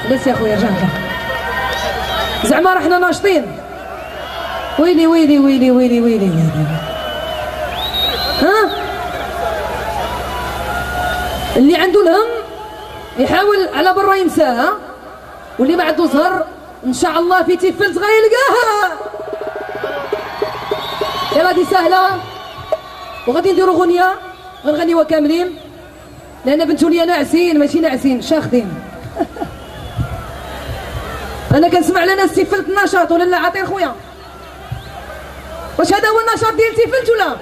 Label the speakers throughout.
Speaker 1: بس يا خويا رجع زعما راحنا ناشطين. ويلي ويلي ويلي ويلي ويلي ويلي. ها اللي عنده الهم يحاول على برا ينساها، واللي ما عنده زهر ان شاء الله في تيفلت غيلقاها. يلا دي سهله، وغادي نديرو غنيه غنغنيوها كاملين لان بنتولي ناعسين ماشي ناعسين شاخدين. انا كنسمع على ناس تيفلت النشاط ولا لا؟ عطي خويا واش هذا هو النشاط ديال تيفلت ولا؟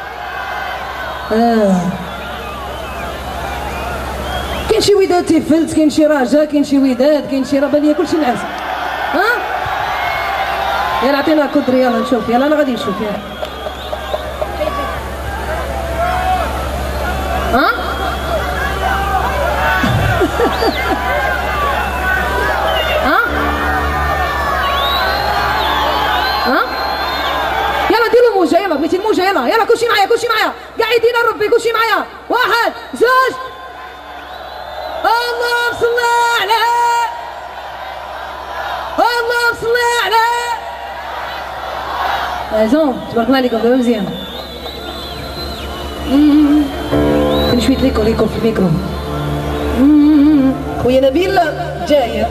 Speaker 1: كاين شي وداد تيفلت، كاين شي راجا، كاين شي وداد، كاين شي ربانيه، كلشي نعس. ها يلا عطينا كدر، يلا نشوف، يلا انا غادي نشوف. يلا ها ها ها يلا ديروا موجه، يلا بغيتي الموجه، يلا يلا كلشي معايا كلشي معايا، قاعدين ربي كلشي معايا. واحد زوج اللهم صل على اللهم صل على زين. تبارك الله عليكم دابا مزيان. كاين شويه ليكو في الميكرو. خويا نبيل جايه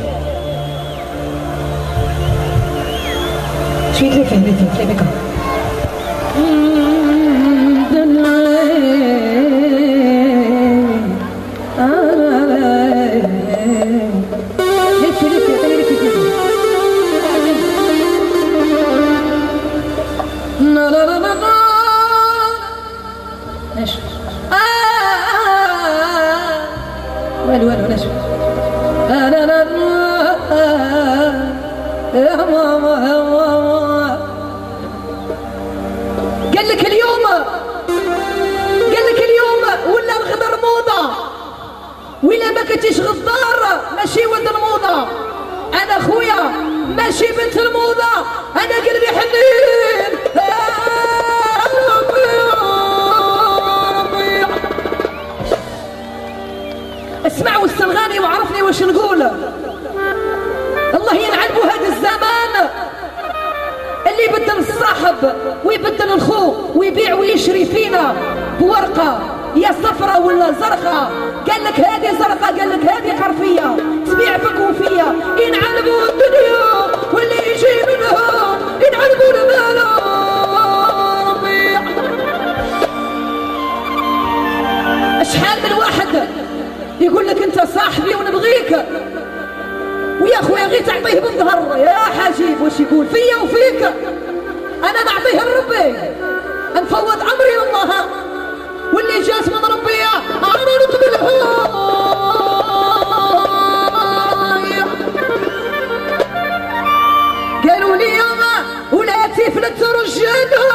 Speaker 1: شويه ليكو في الميكرو. والو نشوف. لا لا لا يا ماما يا ماما. قال لك اليوم ولا الغدر موضه، ولا ما كنتيش غدار ماشي ولد الموضه. انا خويا ماشي بنت الموضه، انا قلبي حنين. اسمعوا السلغاني وعرفني واش نقول. الله يلعن بو هذا الزمان اللي يبدل الصاحب ويبدل الخو ويبيع ويشري فينا بورقه يا صفرة ولا زرقاء. قال لك هذه زرقاء، قال لك هذه حرفيه تبيع فيك وفيا. ينعلبوا الدنيا واللي يجي منها ينعلبوا المال. اشحال من واحد يقول لك انت صاحبي ونبغيك، ويا خويا غير تعطيه بالظهر يا حجيب واش يقول فيا وفيك. انا نعطيه لربي، نفوض امري لله، واللي جات من ربي انا نقبلها. قالوا لي ياما ولاتي فلت رجاله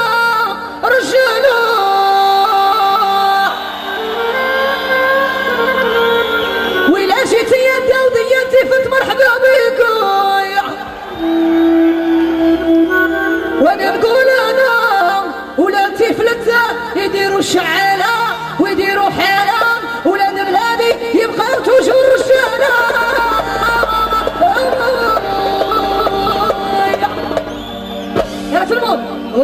Speaker 1: فت مرحبا بك. وانا نقول انا ولادي فلتة يديروا الشعالة ويديروا حالة، ولاد بلادي يبقاو توجور الشعالة. يا تلمود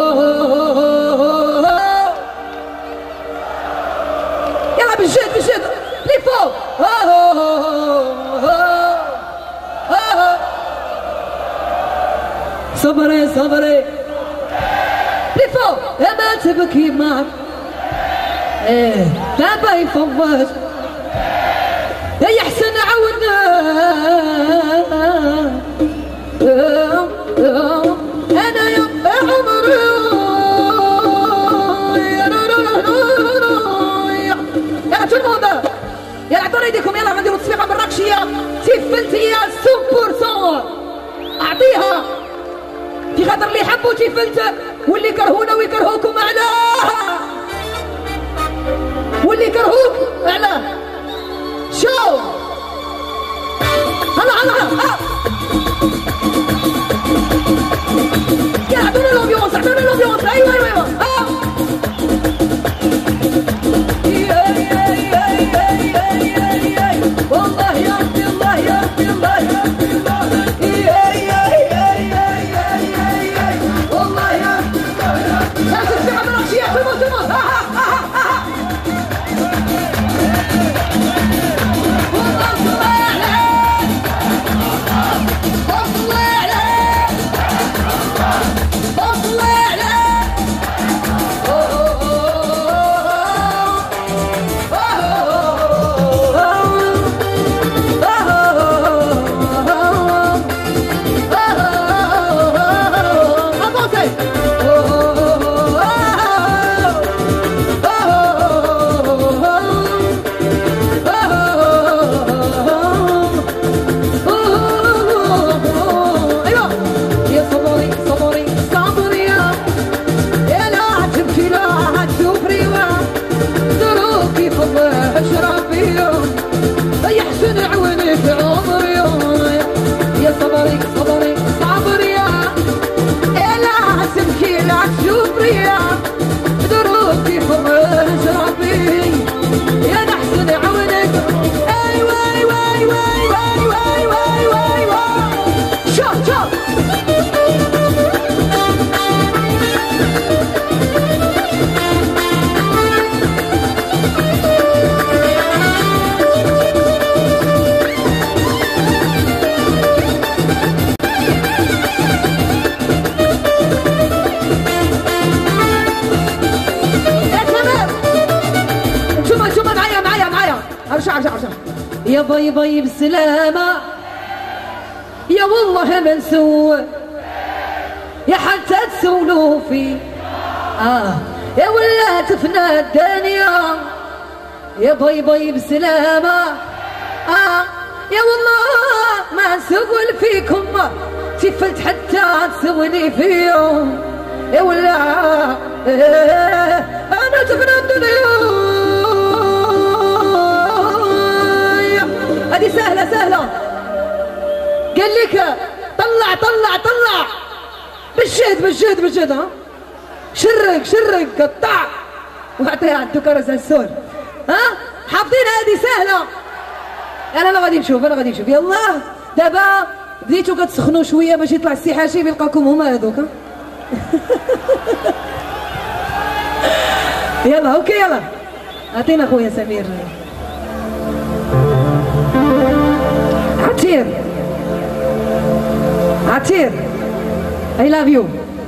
Speaker 1: يلا بالجد لي فوق. صبري لفوق ما تبكي معك. لا يفوت يا حسن عودنا. انا يا عمري يا تلموضة يلا عطوني ايديكم، يلا غنديروا تصفيقه بالراكشيه. تيفلت هي 100% اعطيها في خاطر اللي حبوا تيفلت واللي كرهونا ويكرهوكم علاه، واللي كرهوك علاه. شو هلا يا اعطونا الامبيونس ايوه والله يا ربي الله باي باي بالسلامة يا والله ما نسول يا حتى تسولوا في يا ولا تفنى الدنيا يا باي باي بالسلامة يا والله ما نسول فيكم تفلت حتى تسولي فيهم يا ولا انا تفنى الدنيا. هذه سهلة سهلة قال لك طلع طلع طلع بالجهد بالجهد بالجهد شرق شرق قطع واعطيها عندو كرز السول حافظين هذه سهلة. انا غادي نشوف يلا دابا بديتو كتسخنوا شويه باش يطلع السي حاشي يلقاكم هما هذوك يلا اوكي يلا عطينا خويا سمير عتير I love you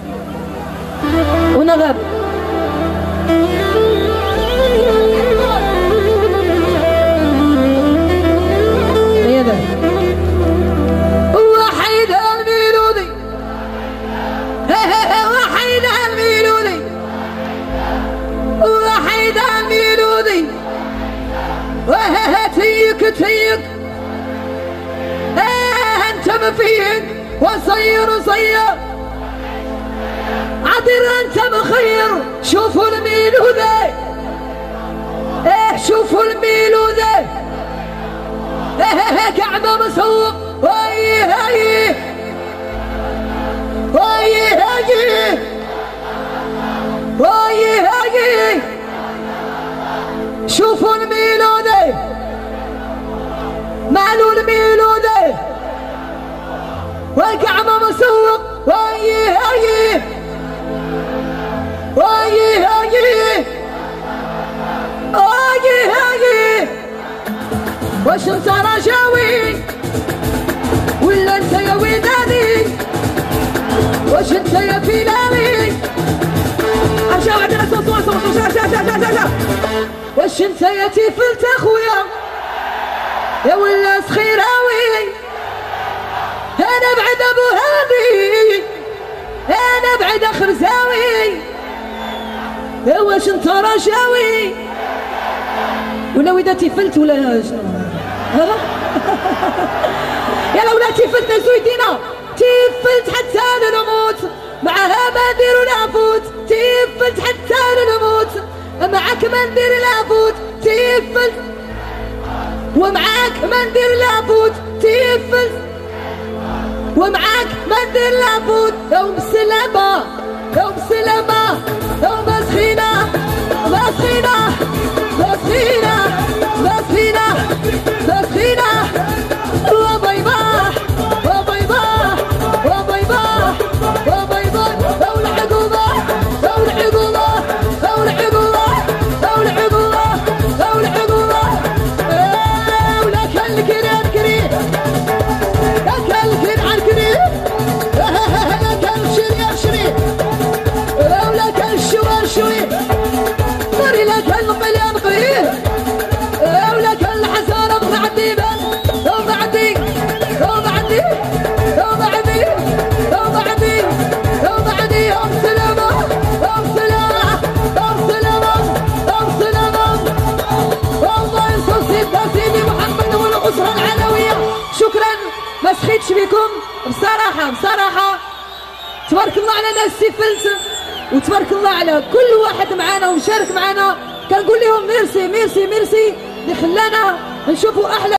Speaker 1: ونغب هذا وحيد الميلودي وحيد الميلودي وحيد الميلودي تيك تيك انت مفيد وصير وصير عطير انت مخير شوفوا الميلودي شوفوا الميلودي كعبة مسوق وي هاي وي هاي وي هاي شوفوا الميلودي مالو الميلودي والكعبة مسوق وي هاي وي هاي وي هاي واش انت رجاوي ولا انت يا ودادي واش انت يا فيلالي ارجعوا عندنا صوت واش انت يا تيفلت اخويا يا ولا سخيراوي انا بعد ابو هادي انا بعد خرزاوي واش انت رجاوي ولا ودا تيفلت ولا شنو يلا ولا تيفلت زويدينا تيفلت حتى نموت معها ما ندير ولا فوت تيفلت حتى نموت معاك ما ندير لا فوت تيفلت ومعاك ما ندير لا فوت تيفلت ومعاك ما ندير لا فوت يوم السلامة يوم السلامة يوم مسخينة مسخينة مسخينة مسخينة مسخينة وبيضاء وبيضاء وبيضاء وبيضاء دولة عقوبة دولة عقوبة دولة عقوبة دولة عقوبة دولة عقوبة ولك الكريم كريم لك الكريم كريم لك الشريف شريف ولك الشوى شوي قري لك القليل قريب ولك الحسن بعدي وبعدي وبعدي وبعدي وبعدي وبعدي يوم سلامة يوم سلامة يوم سلامة يوم سلامة والله ينصر سيدي محمد والأسرة العلوية. شكرا ما سخيتش بكم بصراحة تبارك الله على ناس سيفلت وتبارك الله على كل واحد معانا ومشارك معانا كنقول لهم ميرسي ميرسي ميرسي اللي خلانا نشوفوا احلى